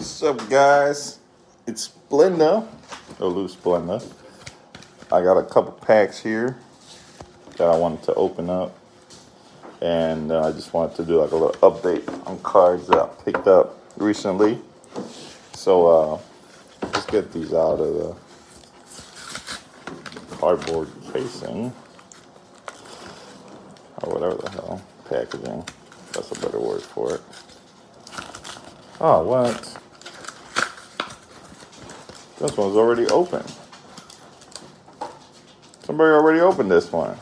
What's up, guys? It's Splenda, or Loose Splenda. I got a couple packs here that I wanted to open up, and I just wanted to do like a little update on cards that I picked up recently. So let's get these out of the cardboard casing, or whatever the hell, packaging. That's a better word for it. Oh, what? This one's already open. Somebody already opened this one.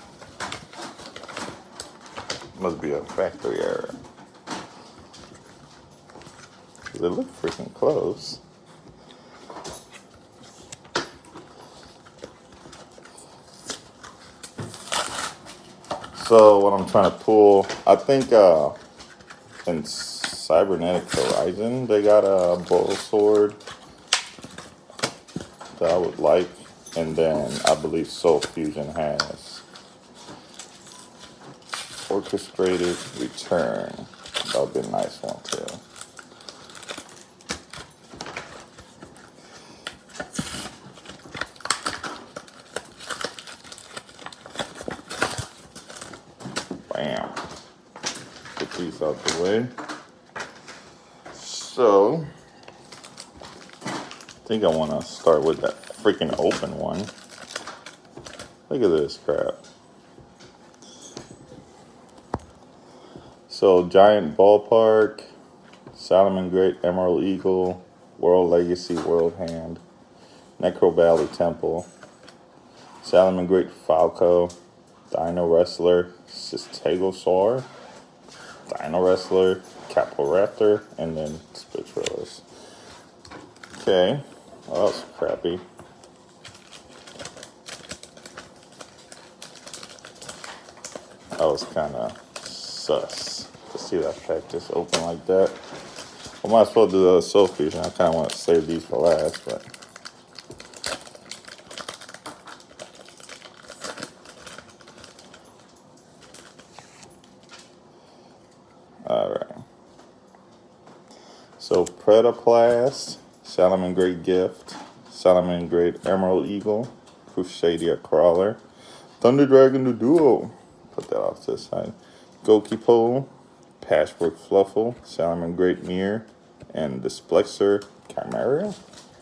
Must be a factory error. They look freaking close. So what I'm trying to pull, I think in Cybernetic Horizon they got a bow sword that I would like, and then I believe Soul Fusion has Orchestrated Return. That would be a nice one too. Bam. Put these out the way. So, I think I want to start with that freaking open one. Look at this crap. So, Giant Ballpark, Salamangreat Emerald Eagle, World Legacy World Hand, Necro Valley Temple, Salamangreat Falco, Dino Wrestler, Stegosaur, Dino Wrestler, Caporaptor, and then Spitrillis. Okay, well, that was crappy. That was kind of sus to see that pack just open like that. I might as well do the Soul Fusion. I kind of want to save these for last, but. Alright. So, Predaplast, Salamangreat Gift, Salamangreat Emerald Eagle, Crusadia Crawler, Thunder Dragon the Duo, put that off to the side, Gokipo, Patchwork Fluffle, Salamangreat Mirror, and Displexer Chimera.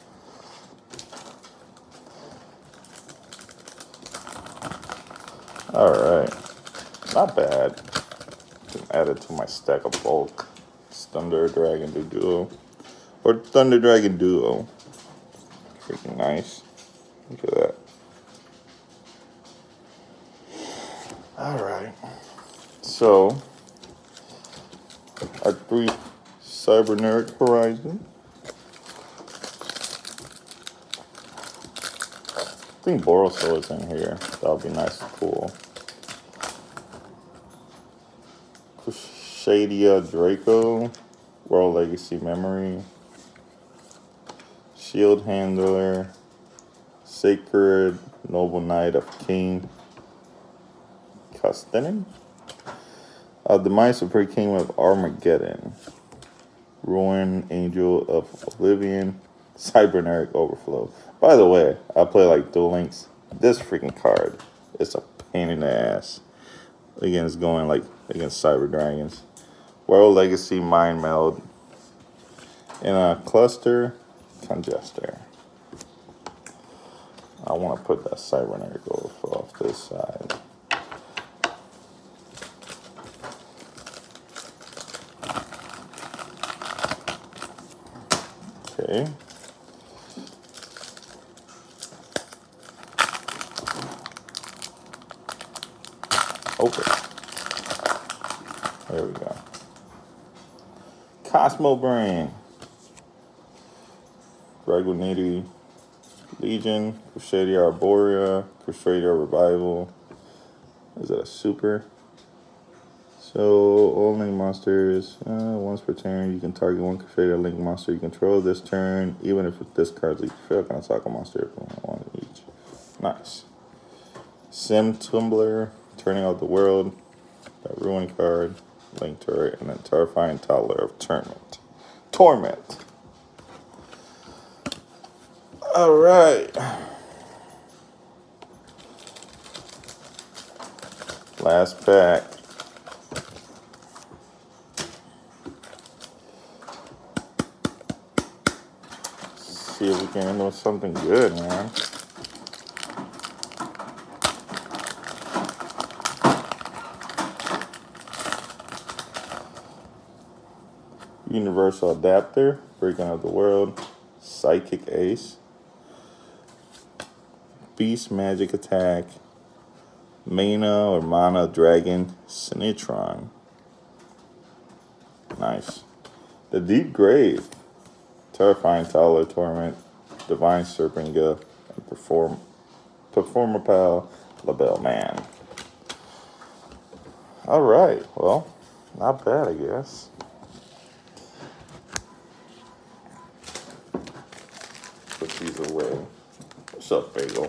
Alright, not bad. Can add it to my stack of bulk. Thunder Dragon Duo. Or Thunder Dragon Duo. Freaking nice. Look at that. Alright. So, our 3 Cybernetic Horizon. I think Borosil is in here. That would be nice and cool. Shadia Draco, World Legacy Memory, Shield Handler, Sacred Noble Knight of King Custenin, Demise Supreme King of Armageddon, Ruin Angel of Oblivion, Cybernetic Overflow. By the way, I play like Duel Links. This freaking card is a pain in the ass. Again, it's going like against Cyber Dragons. World Legacy Mind Meld. In a Cluster Congester. I want to put that Cybernetic Overflow off this side. Okay. Open. There we go. Cosmo Brain. Dragonite Legion. Crusadia Arborea. Crusadia Revival. Is that a super? So, only monsters. Once per turn, you can target one Crusadia Link monster you control this turn. Even if this card's leak fail, can attack a monster. One each. Nice. Sim Tumbler. Turning out the world. That Ruin card. Link Turret, and then Terrifying Toddler of Torment. All right. Last pack. See if we can end with something good, man. Universal Adapter, Breaking of the World, Psychic Ace, Beast Magic Attack, Mana Dragon, Sinitron. Nice. The Deep Grave, Terrifying Toddler Torment, Divine Serpent Gift, and Performer Pal, LaBelle Man. Alright, well, not bad, I guess. Put these away. What's up, Bagel?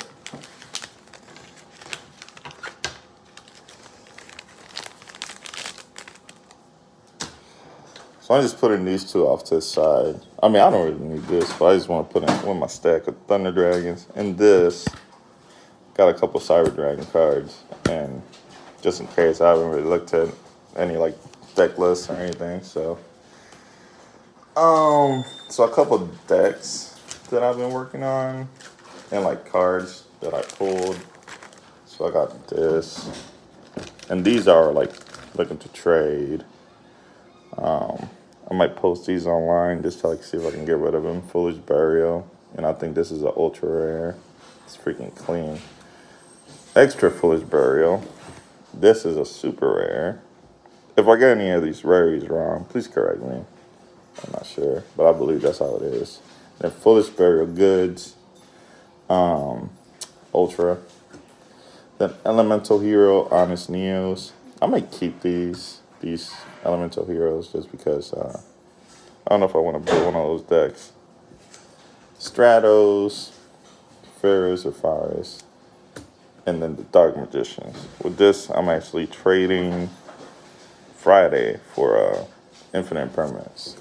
So I'm just putting these two off to the side. I mean, I don't really need this, but I just want to put in with my stack of Thunder Dragons. And this, got a couple Cyber Dragon cards. And just in case, I haven't really looked at any like deck lists or anything. So a couple decks that I've been working on, and like cards that I pulled. So I got this, and these are like looking to trade. I might post these online just to like see if I can get rid of them. Foolish Burial, and I think this is an ultra rare. It's freaking clean. Extra Foolish Burial. This is a super rare. If I get any of these rarities wrong, please correct me. I'm not sure, but I believe that's how it is. Then Foolish Burial Goods, Ultra. Then Elemental Hero, Honest Neos. I might keep these Elemental Heroes just because I don't know if I want to build one of those decks. Stratos, Ferris or Fires, and then the Dark Magicians. With this, I'm actually trading Friday for Infinite Permanence.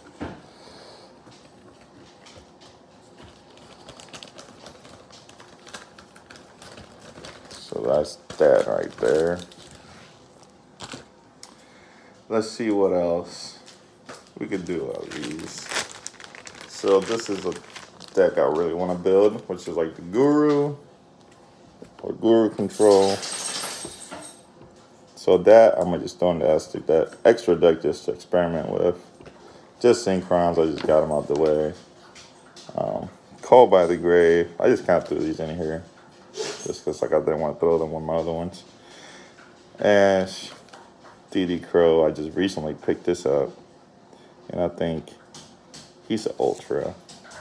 So that's that right there. Let's see what else we could do out of these. So this is a deck I really want to build, which is like the Guru or Guru Control. So that I'm gonna just throw in that extra deck just to experiment with. Just Synchrons, I just got them out the way. Called by the Grave, I just kind of threw these in here just because like I didn't want to throw them with my other ones. Ash, DD Crow, I just recently picked this up, and I think he's an ultra.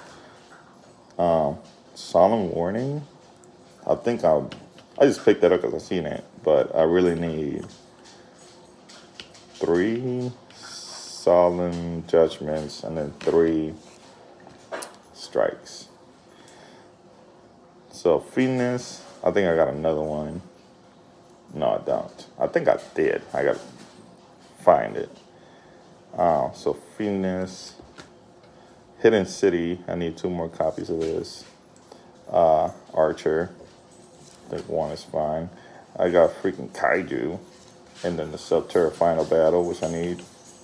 Solemn Warning, I think I just picked that up because I seen it, but I really need 3 Solemn Judgments and then 3 Strikes. So Phoenix, I think I got another one. No, I don't. I think I did. I gotta find it. So Phoenix, Hidden City. I need 2 more copies of this. Archer. I think 1 is fine. I got freaking Kaiju, and then the Subterra Final Battle, which I need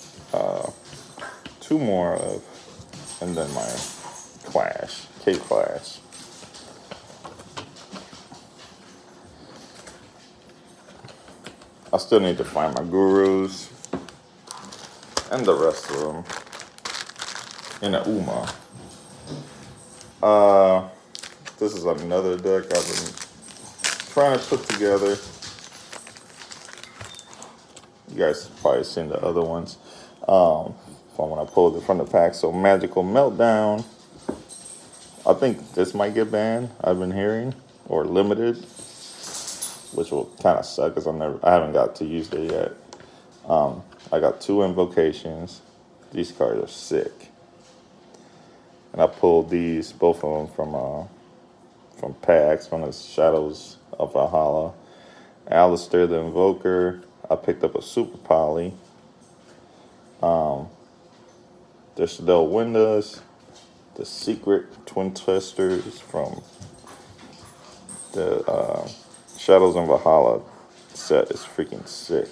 2 more of, and then my Clash, K-Clash. I still need to find my Gurus and the rest of them in the Uma. This is another deck I've been trying to put together. You guys have probably seen the other ones from when I pulled it from the pack. So Magical Meltdown. I think this might get banned, I've been hearing, or limited, which will kind of suck because I haven't got to use it yet. I got 2 Invocations. These cards are sick, and I pulled these, both of them from packs, from the Shadows of Valhalla. Alistair the Invoker. I picked up a Super Poly. The Shadell Windows, the Secret Twin Twisters from the Shadows in Valhalla set is freaking sick.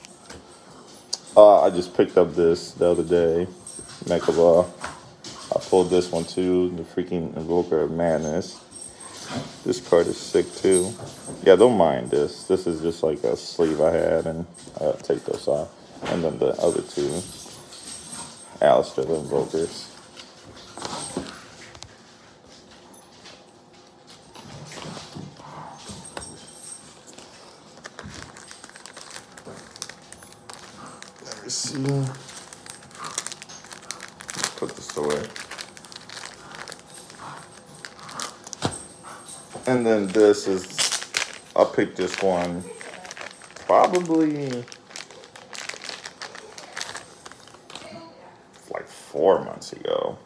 I just picked up this the other day, Mecha Ball. I pulled this one too, the freaking Invoker of Madness. This card is sick too. Yeah, don't mind this. This is just like a sleeve I had, and I take those off. And then the other two, Alistair the Invokers. Let me see. Put this away. And then this is, I picked this one probably like 4 months ago.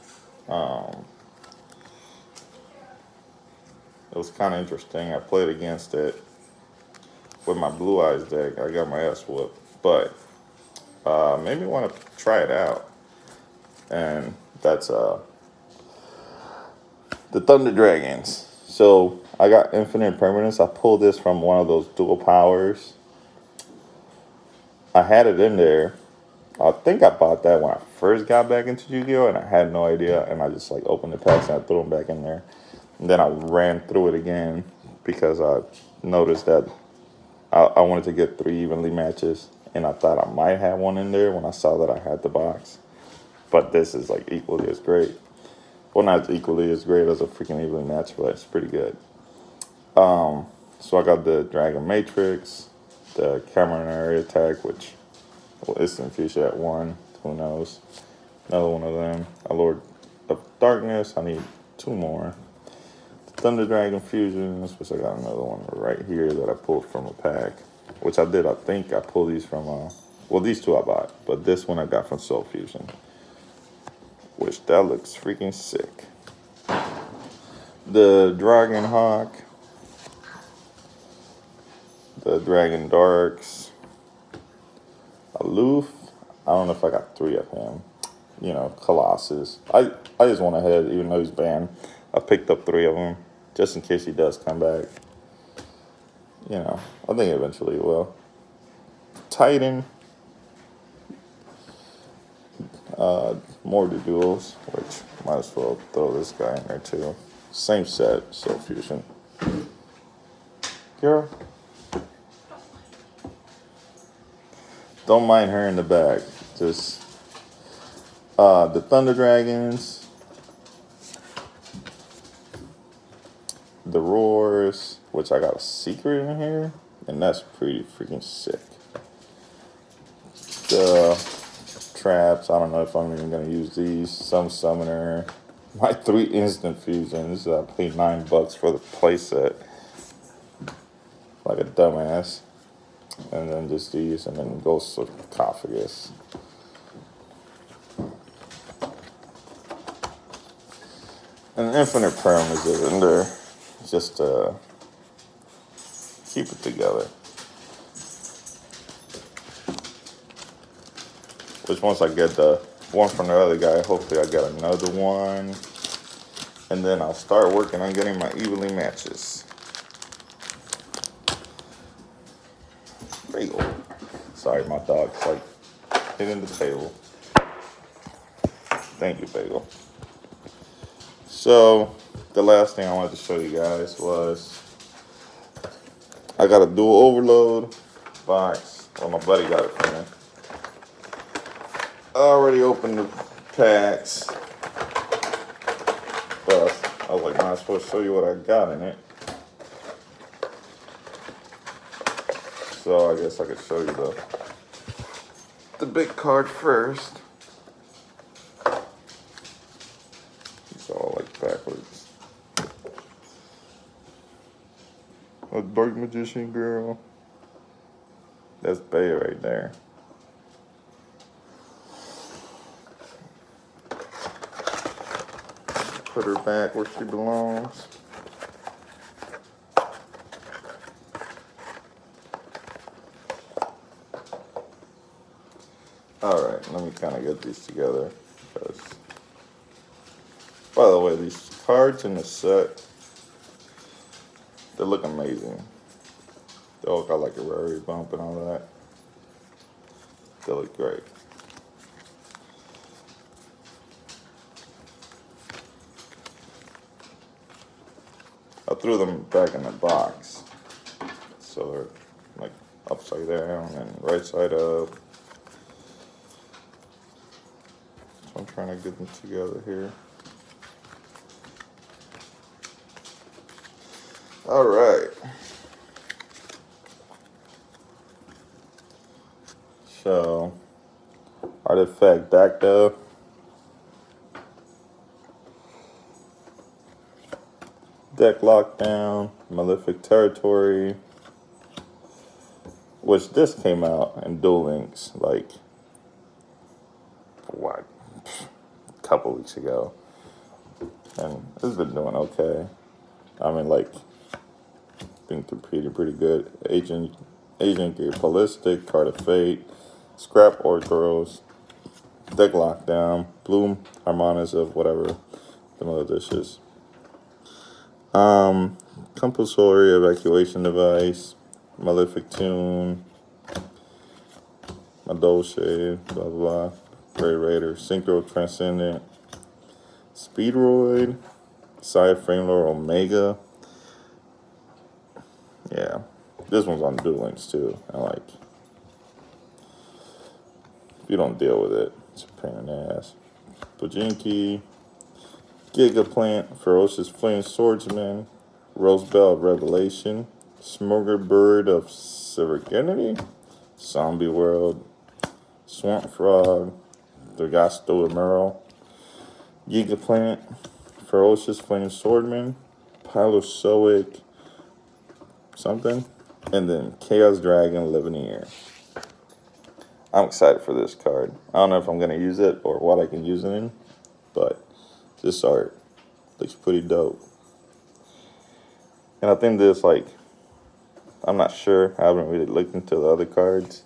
It was kind of interesting. I played against it with my Blue Eyes deck. I got my ass whooped, but made me want to try it out. And that's the Thunder Dragons. So I got Infinite Permanence. I pulled this from one of those dual powers. I had it in there. I think I bought that when I first got back into Yu-Gi-Oh! And I had no idea. And I just like opened the packs and I threw them back in there. And then I ran through it again because I noticed that I wanted to get 3 evenly matches. And I thought I might have one in there when I saw that I had the box. But this is like equally as great. Well, not equally as great as a freaking evenly match, but it's pretty good. So I got the Dragon Matrix, the Cameron Attack, which will instant future at 1. Who knows? Another one of them. A Lord of Darkness. I need 2 more. The Thunder Dragon Fusions, which I got another one right here that I pulled from a pack. Which I did. I think I pulled these from, well, these 2 I bought. But this one I got from Soul Fusion. Which that looks freaking sick. The Dragon Hawk. The Dragon Darks. Aloof. I don't know if I got 3 of him. You know, Colossus. I just went ahead, even though he's banned. I picked up 3 of them. Just in case he does come back. You know, I think eventually he will. Titan. More to duels, which might as well throw this guy in there too. Same set, Soul Fusion. Girl. Don't mind her in the back. Just the Thunder Dragons. The Roars, which I got a secret in here. And that's pretty freaking sick. The Traps, I don't know if I'm even going to use these. Some Summoner. My 3 instant fusions. I paid $9 for the playset. Like a dumbass. And then just these, and then Ghost Sarcophagus. And Infinite Pyramids is in there. Just to keep it together. Which once I get the one from the other guy, hopefully I get another one. And then I'll start working on getting my evenly matches. Bagel. Sorry, my dog's like hitting the table. Thank you, Bagel. So, the last thing I wanted to show you guys was I got a dual overload box. Well, my buddy got it for me. I already opened the packs, but I was like, nah, I'm supposed to show you what I got in it. So I guess I could show you the big card first. It's all like backwards. A Dark Magician girl. That's Bay right there. Put her back where she belongs. Alright, let me kind of get these together because the way, these cards in the set, they look amazing. They all got like a rarity bump and all that. They look great. I threw them back in the box. So they're like upside down and right side up. So I'm trying to get them together here. All right. So, Artifact Dacta. Deck Lockdown, Malefic Territory, which this came out in Duel Links like, what, a couple weeks ago. And it's been doing okay. I mean, like, been pretty good. Agent Gear Ballistic, Card of Fate, Scrap Orthros, Deck Lockdown, Bloom Harmonics of whatever the other dishes. Compulsory Evacuation Device, Malefic Tune, Madolche, blah blah, Ray Raider, Synchro Transcendent, Speedroid, Side Frame Lord Omega. Yeah, this one's on Duel Links too. I like. If you don't deal with it, it's a pain in the ass. Bujinki, Gigaplant, Ferocious Flame Swordsman, Rosebell of Revelation, Smoker Bird of Serenity, Zombie World, Swamp Frog, Dragasto Emerald, Gigaplant, Ferocious Flame Swordman, Pilosoic something, and then Chaos Dragon Livenier. I'm excited for this card. I don't know if I'm going to use it or what I can use it in, but this art looks pretty dope. And I think this, like, I'm not sure. I haven't really looked into the other cards.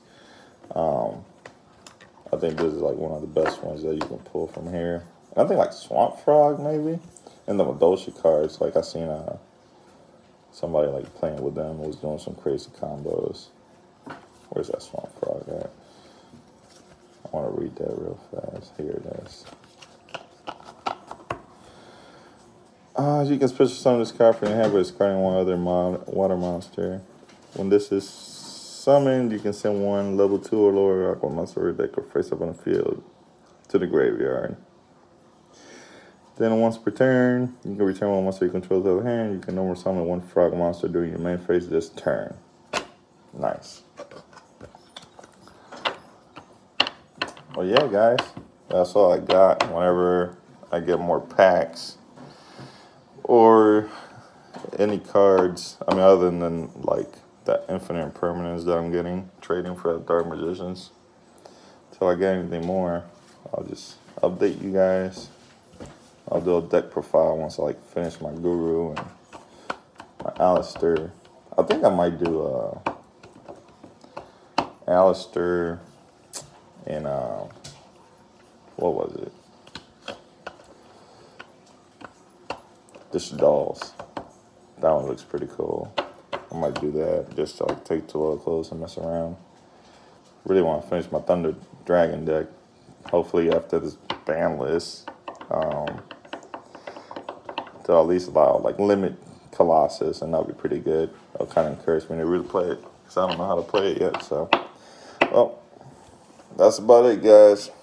I think this is like one of the best ones that you can pull from here. And I think like Swamp Frog maybe. And the Madolche cards, like I seen somebody like playing with them was doing some crazy combos. Where's that Swamp Frog at? I want to read that real fast. Here it is. You can special summon this card from your hand by discarding one other water monster. When this is summoned, you can send one level 2 or lower aqua monster that could face up on the field to the graveyard. Then once per turn, you can return one monster you control to the other hand. You can no more summon one frog monster during your main phase this turn. Nice. Well, yeah, guys. That's all I got. Whenever I get more packs or any cards, I mean, other than like that Infinite Impermanence that I'm getting, trading for the Dark Magicians. Until I get anything more, I'll just update you guys. I'll do a deck profile once I like finish my Guru and my Alistair. I think I might do Alistair and what was it? This Dolls. That one looks pretty cool. I might do that just to like take to a close and mess around. Really want to finish my Thunder Dragon deck. Hopefully after this ban list, to at least allow like limit Colossus, and that'll be pretty good. That'll kind of encourage me to really play it because I don't know how to play it yet. So, well, that's about it, guys.